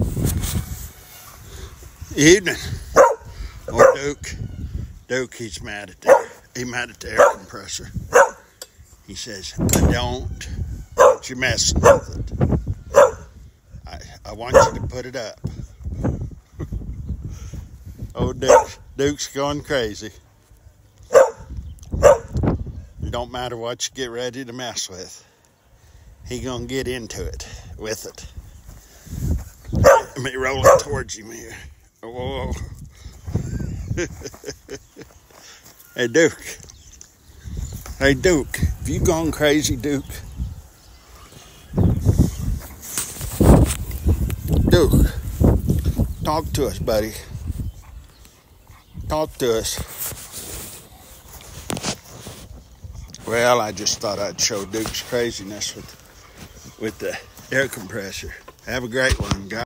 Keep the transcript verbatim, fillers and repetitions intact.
Evening. Oh, Duke. Duke, he's mad at the, he's mad at the air compressor. He says, I don't want you messing with it. I, I want you to put it up. Oh, Duke, Duke's going crazy. It don't matter what you get ready to mess with. He gonna get into it with it. Let me roll it towards him here. Whoa. Hey, Duke. Hey, Duke. Have you gone crazy, Duke? Duke. Talk to us, buddy. Talk to us. Well, I just thought I'd show Duke's craziness with, with the air compressor. Have a great one, guys.